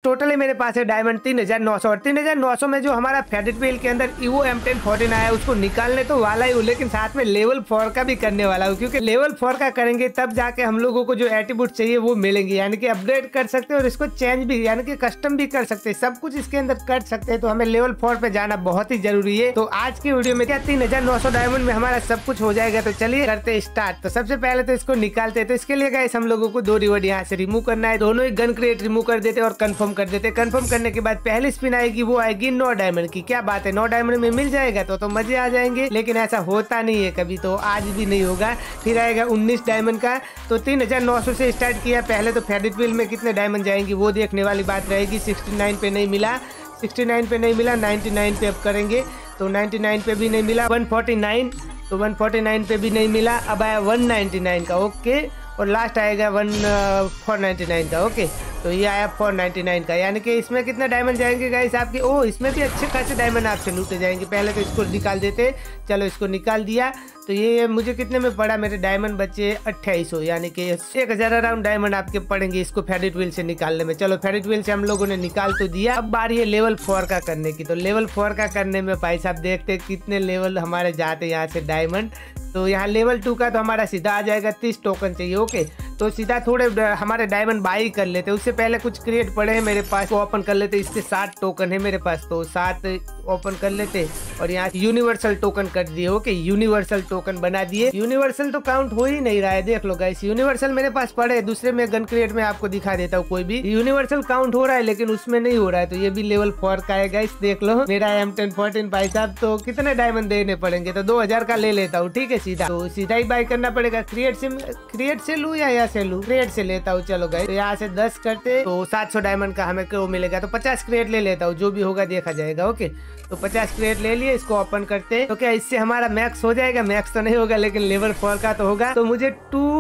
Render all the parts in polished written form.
Totally मेरे पास है diamond 3900 और 3900 में जो हमारा फेडेट व्हील के अंदर ईवो M1014 आया उसको निकालने तो वाला ही हूँ, लेकिन साथ में लेवल 4 का भी करने वाला हूँ, क्योंकि लेवल 4 का करेंगे तब जाके हम लोगों को जो एट्रीब्यूट चाहिए वो मिलेंगे, यानी कि अपग्रेड कर सकते हैं और इसको चेंज भी यानी कि कस्टम भी कर सकते हैं, सब कुछ इसके अंदर कर सकते हैं। तो हमें लेवल 4 पे जाना बहुत ही जरूरी है। तो आज की वीडियो में क्या 3900 डायमंड में हमारा सब कुछ हो जाएगा। तो चलिए करते स्टार्ट। तो सबसे पहले तो इसको निकालते हैं। तो इसके लिए गाइस हम लोगों को 2 रिवॉर्ड यहाँ से रिमूव करना है, दोनों ही गन क्रेट रिमूव कर देते और कंफर्म कर देते। कंफर्म करने के बाद पहली स्पिन आएगी, वो आएगी 9 डायमंड की। क्या बात है, 9 डायमंड में मिल जाएगा तो मजे आ जाएंगे, लेकिन ऐसा होता नहीं है कभी, तो आज भी नहीं होगा। फिर आएगा 19 डायमंड का। तो 3900 से स्टार्ट किया। पहले तो फेडेट व्हील में कितने डायमंड जाएंगे वो देखने वाली बात रहेगी। 69 पे नहीं मिला, 69 पे नहीं मिला, 99 पे अब करेंगे। तो 99 पे भी नहीं मिला, 149, तो 149 पे भी नहीं मिला। अब आया 199 का, ओके, और लास्ट आएगा 499 का, ओके। तो ये आया 499 का, यानी कि इसमें कितने डायमंड जाएंगे गाइस आपके। ओ, इसमें भी अच्छे खासे डायमंड आपसे लूटे जाएंगे। पहले तो इसको निकाल देते, चलो इसको निकाल दिया। तो ये मुझे कितने में पड़ा, मेरे डायमंड बचे 2800, यानी कि 1000 अराउंड डायमंड आपके पड़ेंगे इसको फेडेट व्हील से निकालने में। चलो फेडेट व्हील से हम लोगों ने निकाल तो दिया। अब बारी है लेवल 4 का करने की। तो लेवल 4 का करने में भाई साहब देखते कितने लेवल हमारे जाते यहाँ से डायमंड। तो यहाँ लेवल 2 का तो हमारा सीधा आ जाएगा, 30 टोकन चाहिए, ओके। तो सीधा थोड़े हमारे डायमंड बाई कर लेते। उससे पहले कुछ क्रिएट पड़े हैं मेरे पास, वो ओपन कर लेते। इसके 7 टोकन है मेरे पास, तो 7 ओपन कर लेते और यहाँ यूनिवर्सल टोकन कर दिए, ओके। यूनिवर्सल टोकन बना दिए। यूनिवर्सल तो काउंट हो ही नहीं रहा है, देख लो गाइस। यूनिवर्सल मेरे पास पड़े, दूसरे में गन क्रिएट में आपको दिखा देता हूँ। कोई भी यूनिवर्सल काउंट हो रहा है लेकिन उसमें नहीं हो रहा है। तो ये भी लेवल 4 का है गाइस, देख लो मेरा M1014 भाई साहब। तो कितने डायमंड देने पड़ेंगे, तो 2000 का ले लेता हूँ, ठीक है। सीधा तो सीधा ही बाय करना पड़ेगा। क्रिएट से लूँ या यहाँ से लूँ, क्रिएट से लेता हूँ। चलो गाइस, तो यहाँ से 10 करते तो 700 डायमंड का हमें क्यों मिलेगा। तो 50 क्रिएट ले लेता हूँ, जो भी होगा देखा जाएगा, ओके। तो 50 क्रिएट ले लिए, इसको ओपन करते। तो क्या इससे हमारा मैक्स हो जाएगा, मैक्स तो नहीं होगा लेकिन लेवल 4 का तो होगा। तो मुझे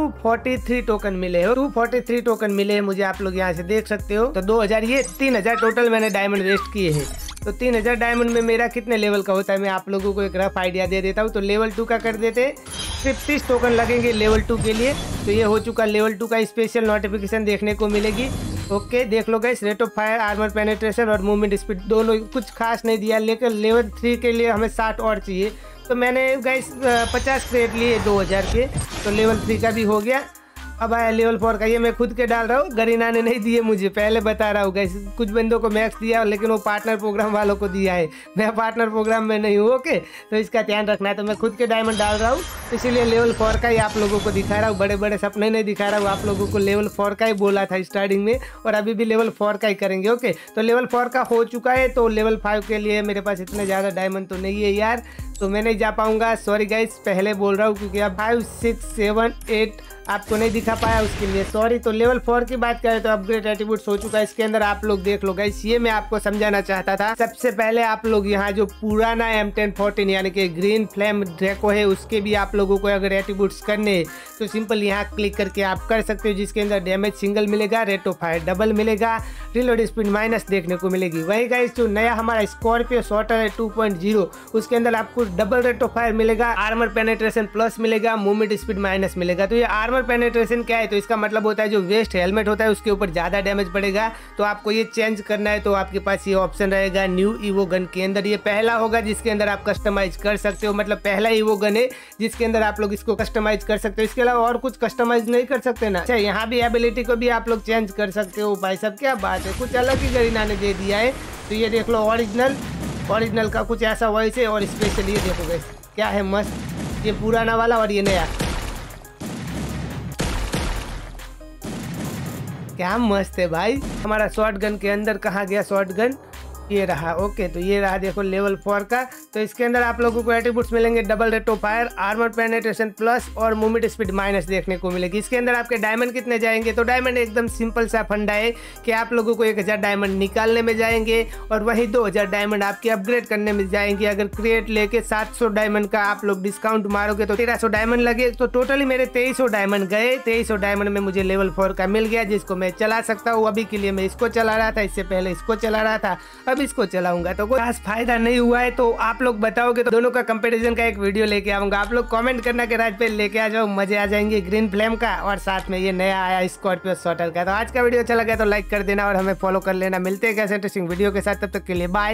243 टोकन मिले हो, 243 टोकन मिले हैं मुझे, आप लोग यहाँ से देख सकते हो। तो 2000, ये 3000 टोटल मैंने डायमंड वेस्ट किए हैं। तो 3000 डायमंड में मेरा कितने लेवल का होता है, मैं आप लोगों को एक रफ आइडिया दे देता हूँ। तो लेवल 2 का कर देते, सिर्फ 30 टोकन लगेंगे लेवल 2 के लिए। तो ये हो चुका लेवल 2 का। स्पेशल नोटिफिकेशन देखने को मिलेगी, ओके। देख लो guys, rate of fire, armour penetration और मूवमेंट स्पीड दोनों कुछ खास नहीं दिया, लेकिन लेवल 3 के लिए हमें 60 और चाहिए। तो मैंने गाइस 50 क्रेट लिए 2000 के, तो लेवल 3 का भी हो गया। अब आया लेवल 4 का, ये मैं खुद के डाल रहा हूँ, गरीना ने नहीं दिए मुझे, पहले बता रहा हूँ गाइस। कुछ बंदों को मैक्स दिया लेकिन वो पार्टनर प्रोग्राम वालों को दिया है, मैं पार्टनर प्रोग्राम में नहीं हूँ, ओके। तो इसका ध्यान रखना है। तो मैं खुद के डायमंड डाल रहा हूँ, इसीलिए लेवल 4 का ही आप लोगों को दिखा रहा हूँ। बड़े बड़े सपने नहीं दिखा रहा हूँ, आप लोगों को लेवल 4 का ही बोला था स्टार्टिंग में, और अभी भी लेवल 4 का ही करेंगे, ओके। तो लेवल 4 का हो चुका है। तो लेवल 5 के लिए मेरे पास इतने ज़्यादा डायमंड तो नहीं है यार, तो मैं नहीं जा पाऊंगा, सॉरी गाइस, पहले बोल रहा हूँ, क्योंकि अब 5, 6, 7, 8 आपको नहीं दिखा पाया, उसके लिए सॉरी। तो लेवल 4 की बात करें तो अपग्रेड एट्रीब्यूट्स हो चुका है इसके अंदर, आप लोग देख लो गाइस। ये मैं आपको समझाना चाहता था। सबसे पहले आप लोग यहाँ जो पुराना M1014 यानी कि ग्रीन फ्लेम ड्रैको है, उसके भी आप लोगों को अगर एट्रीब्यूट्स करने हैं तो सिंपल यहाँ क्लिक करके आप कर सकते हो, जिसके अंदर डैमेज सिंगल मिलेगा, रेट ऑफ फायर डबल मिलेगा, रिलोड स्पीड माइनस देखने को मिलेगी। वही गाइस जो नया हमारा स्कॉर्पियो शॉटर है 2.0, उसके अंदर आपको डबल रेट ऑफ फायर मिलेगा, आर्मर पेनिट्रेशन प्लस मिलेगा, मूवमेंट स्पीड माइनस मिलेगा। तो ये आर्मर पेनिट्रेशन क्या है, तो इसका मतलब होता है जो वेस्ट हेलमेट होता है उसके ऊपर ज्यादा डैमेज पड़ेगा। तो आपको ये चेंज करना है, तो आपके पास ये ऑप्शन रहेगा न्यू ईवो गन के अंदर। ये पहला होगा जिसके अंदर आप कस्टमाइज कर सकते हो, मतलब पहला ईवो गन है जिसके अंदर आप लोग इसको कस्टमाइज कर सकते हो। इसके अलावा और कुछ कस्टमाइज नहीं कर सकते ना। अच्छा, यहाँ भी एबिलिटी को भी आप लोग चेंज कर सकते हो। भाई साहब क्या बात है, कुछ अलग ही गरीना ने दे दिया है। तो ये देख लो, ओरिजिनल का कुछ ऐसा वॉइस है, और स्पेशल ये देखो गाइस क्या है मस्त, ये पुराना वाला और ये नया, क्या मस्त है भाई। हमारा शॉर्ट गन के अंदर कहाँ गया शॉर्ट गन, ये रहा, ओके। तो ये रहा देखो लेवल 4 का। तो इसके अंदर आप लोगों को एट्रीब्यूट्स मिलेंगे, double rate of fire, armour penetration plus और मूवमेंट स्पीड माइनस देखने को मिलेगी। इसके अंदर आपके डायमंड कितने जाएंगे, तो डायमंड एकदम सिंपल सा फंडा है कि आप लोगों को 1000 डायमंड निकालने में जाएंगे और वहीं 2000 डायमंड आपके अपग्रेड करने में जाएंगे। अगर क्रिएट लेके 700 डायमंड का आप लोग डिस्काउंट मारोगे तो 1300 डायमंड लगे। तो टोटली मेरे 2300 डायमंड गए। 2300 डायमंड में मुझे लेवल 4 का मिल गया, जिसको मैं चला सकता हूँ। अभी के लिए मैं इसको चला रहा था, इससे पहले इसको चला रहा था, तब इसको चलाऊंगा। तो कोई खास फायदा नहीं हुआ है, तो आप लोग बताओगे तो दोनों का कंपेरिजन का एक वीडियो लेके आऊंगा। आप लोग कमेंट करना कि राज पे लेके आ जाओ, मजे आ जाएंगे ग्रीन फ्लेम का और साथ में ये नया आया स्कॉर्पियो शॉटल का। तो आज का वीडियो अच्छा लगा तो लाइक कर देना और हमें फॉलो कर लेना। मिलते हैं कैसे इंटरेस्टिंग वीडियो के साथ, तब तक के लिए बाय।